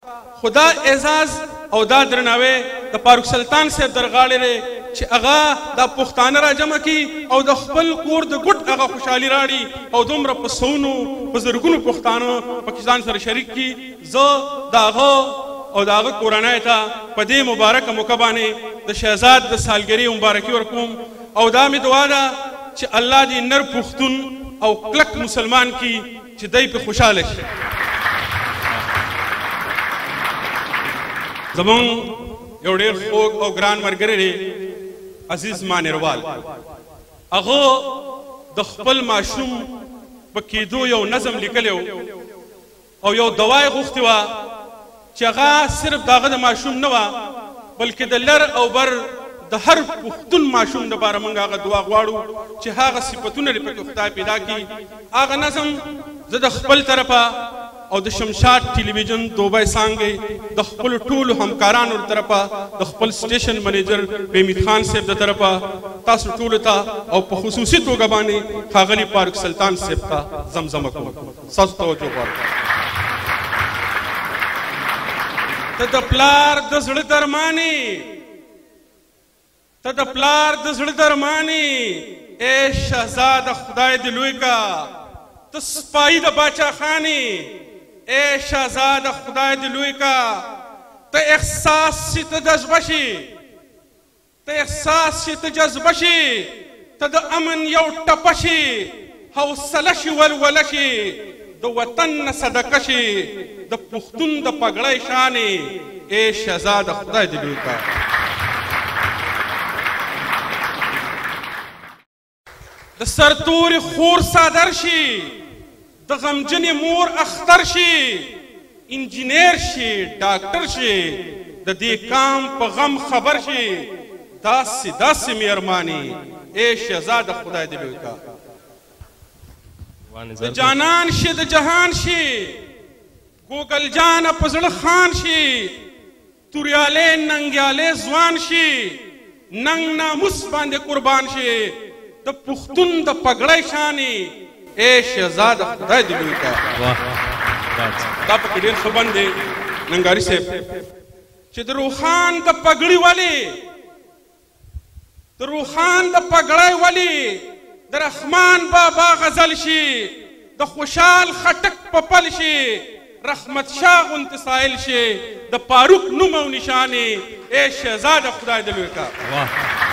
خو دا اعزاز او دا درناوی د فاروق سلطان صاحب در غاړې دی چې هغه دا پښتانه راجمع کړي او د خپل کور د ګوټ هغه خوشحالي راړي او دومره په سونو په زرګونو پښتانه پاکستان سره شریک کړي. زه د هغه او د هغه کورنۍ ته په دې مبارکه موقع باندې د شهزاد د سالګرۍ مبارکي ورکوم او دا مې دعا ده چې الله دې نر پښتون او کلک مسلمان کړي چې دی پې خوشحاله شي. زمونږ یو ډېر خوږ او ګران ملګری دی عزیز مانیروال. هغه د خپل ماشوم په کېدو یو نظم لیکلی او یو دوا یې غوښتې وه چې هغه صرف د هغه د ماشوم نه وه بلکې د لر او بر د هر پښتون ماشوم دپاره موږ هغه دعا غواړو چې هغه صفتونه دې پکې خدای پیدا کړي. هغه نظم زه د خپل طرفه او د شمشاد ټلویزیون دوبۍ څانګې د خپلو ټولو همکارانو د طرفه د خپل سټیشن منیجر بهمید خان صاحب د طرفه تاسو ټولو ته او په خصوصي توګه باندې ښاغلي فاروق سلطان صاحب ته زمزمه کوم. ستاسو توجه غواړم. ته د پلار د زړه درمانې ته د پلار د زړه درمانې ای شهزاده خدای دې لوی کا ته سپایي د باچا خانې ای شهزاده خدای دې لوی کا ته احساس شي ته جذبه شي ته احساس شي ته جذبه شي ته د امن یو ټپه شي حوصله شي ولوله شي د وطن نه صدقه شي د پښتون د پګړۍ شانې ای شهزاده خدای دې لوی کا. د سرتوري خور صادر شي د غمجنې مور اختر شي انجینیر شي ډاکټر شي د دې کام په غم خبر شي داسې داسې مهرباني ای شهزاده خدای دې لوی کا. د جانان شي د جهان شي ګوګل جانه په زړه خان شي توریالی ننګیالی ځوان شي ننګ ناموس باندې قربان شي د پښتون د پګړۍ شانې ای شهزاده خدای دې لوی کا. دا پکې ډېر ښه بند دی ننګاري صاحب چې د روخان د پګړۍ ولې د روخان د پګړۍ ولې د رحمان بابا غزل شي د خوشحال خټک په پل شي رحمت شاه غوندې سایل شي د فاروق نوم او نشانې ای شهزاده خدای دې لوی کا.